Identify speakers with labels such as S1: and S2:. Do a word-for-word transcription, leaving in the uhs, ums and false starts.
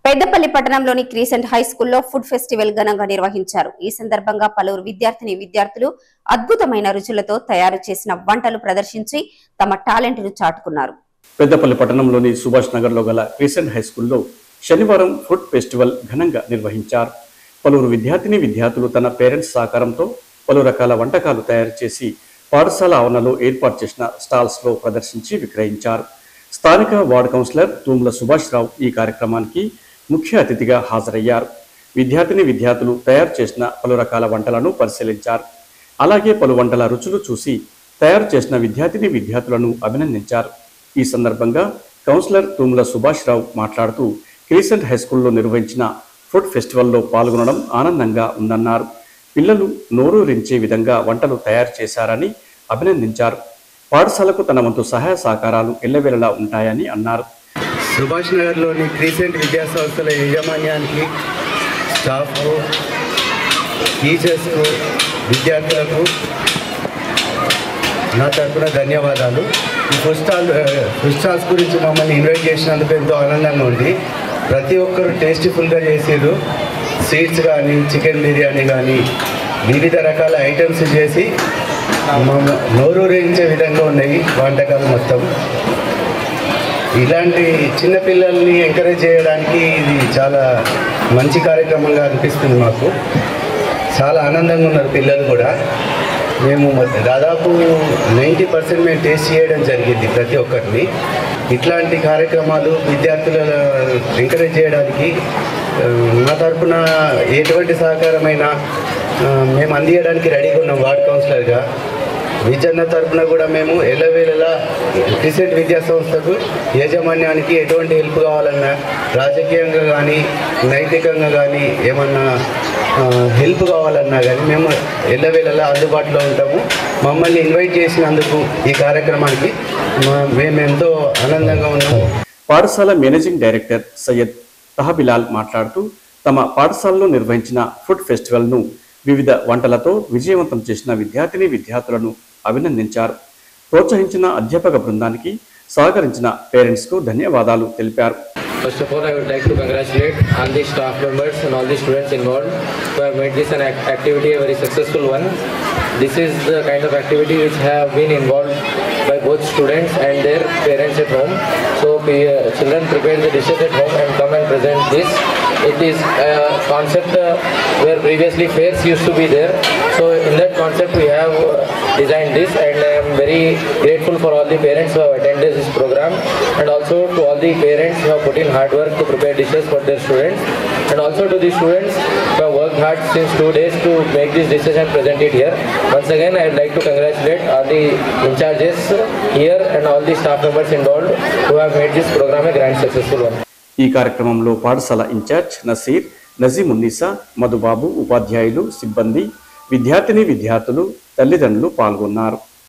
S1: పెద్దపల్లి పట్టణంలోని crescent high స్కూల్లో food festival ఘనంగా నిర్వహించారు. ఈ సందర్భంగా పలువురు విద్యార్థిని విద్యార్థులు అద్భుతమైన రుచులతో తయారు చేసిన వంటలు ప్రదర్శించి తమ టాలెంట్ ను చాటుకున్నారు.
S2: పెద్దపల్లి పట్టణంలోని సుభాష్ నగర్ లో గల క్రీసెంట్ హై స్కూల్లో శనివారం ఫుడ్ ఫెస్టివల్ ఘనంగా నిర్వహించారు. పలువురు విద్యార్థిని విద్యార్థులు తన పేరెంట్స్ సహకారంతో పలు రకాల వంటకాలు తయారు చేసి పాఠశాల ఆవరణలో ఏర్పాటు చేసిన స్టాల్స్ లో ప్రదర్శించి విక్రయించారు. స్థానిక వార్డు కౌన్సిలర్ తూముల సుభాష్ రావు ఈ కార్యక్రమానికి ముఖ్య అతిథిగా హాజరయ్యారు. విద్యార్థిని విద్యార్థులు తయారు చేసిన పలు రకాల వంటలను పరిశీలించారు. అలాగే పలు వంటల రుచులు చూసి తయారు చేసిన విద్యార్థిని విద్యార్థులను అభినందించారు. ఈ సందర్భంగా కౌన్సిలర్ తూముల సుభాష్ రావు మాట్లాడుతూ క్రీసెంట్ హై స్కూల్లో నిర్వహించిన ఫుడ్ ఫెస్టివల్లో పాల్గొనడం ఆనందంగా ఉందన్నారు. పిల్లలు నోరూరించే విధంగా వంటలు తయారు చేశారని అభినందించారు. పాఠశాలకు తన వంతు సహాయ సహకారాలు ఎల్లవేళలా ఉంటాయని అన్నారు.
S3: సుభాష్ నగర్లోని క్రీసెంట్ విద్యా సంస్థల యాజమాన్యానికి, స్టాఫ్కు, టీచర్స్కు, విద్యార్థులకు నా తరఫున ధన్యవాదాలు. ఈ ఫుడ్ స్టాల్ ఫుడ్ స్టాల్స్ గురించి మమ్మల్ని ఇన్వైట్ చేసినందుకు ఎంతో ఆనందంగా ఉంది. ప్రతి ఒక్కరు టేస్టీఫుల్గా చేసారు. స్వీట్స్ కానీ, చికెన్ బిర్యానీ కానీ, వివిధ రకాల ఐటమ్స్ చేసి నోరూరించే విధంగా ఉన్నాయి వంటకాలు మొత్తం. ఇలాంటి చిన్నపిల్లల్ని ఎంకరేజ్ చేయడానికి ఇది చాలా మంచి కార్యక్రమంగా అనిపిస్తుంది. మాకు చాలా ఆనందంగా ఉన్నారు పిల్లలు కూడా. మేము దాదాపు నైంటీ పర్సెంట్ మేము టేస్ట్ చేయడం జరిగింది ప్రతి ఒక్కరిని. ఇట్లాంటి కార్యక్రమాలు విద్యార్థుల ఎంకరేజ్ చేయడానికి నా తరఫున ఎటువంటి సహకారమైనా మేము అందించడానికి రెడీగా ఉన్నాం. వార్డ్ కౌన్సిలర్గా విజన్న తరఫున కూడా మేము ఎల్లవేళలా క్రీసెంట్ విద్యా సంస్థకు యాజమాన్యానికి ఎటువంటి హెల్ప్ కావాలన్నా, రాజకీయంగా కానీ నైతికంగా కానీ ఏమన్నా హెల్ప్ కావాలన్నా కానీ మేము ఎల్లవేళలా అందుబాటులో ఉంటాము. మమ్మల్ని ఇన్వైట్ చేసినందుకు ఈ కార్యక్రమానికి మేము ఎంతో ఆనందంగా ఉన్నాము.
S2: పాఠశాల మేనేజింగ్ డైరెక్టర్ సయ్యద్ తహబిలాల్ మాట్లాడుతూ తమ పాఠశాలలో నిర్వహించిన ఫుడ్ ఫెస్టివల్ను వివిధ వంటలతో విజయవంతం చేసిన విద్యార్థిని విద్యార్థులను అభినందించారు. ప్రోత్సహించిన అధ్యాపక బృందానికి సహకరించిన పేరెంట్స్ కు ధన్యవాదాలు తెలిపారు.
S4: First of all, I would like to congratulate all the staff members and all the students involved who have made this an act activity a very successful one. This is the kind of activity which have been involved by both students and their parents at home. So uh, children prepare the dishes at home and come and present this. It is a concept uh, where previously fairs used to be there. So in that concept we have uh, designed this, and I am very grateful for all the parents who have attended this program, and also to all the parents who have put in hard work to prepare dishes for their students, and also to the students who have worked hard since two days to make these dishes and present it here. Once again, I would like to congratulate all the in charges here and all the staff members involved who have made this program a grand successful one.
S2: ఈ కార్యక్రమంలో పాఠశాల incharge Naseer, Najeemunnisa, Madhubabu, ఉపాధ్యాయులు, సిబ్బంది, విద్యార్థిని విద్యార్థులు, తల్లిదండ్రులు పాల్గొన్నారు.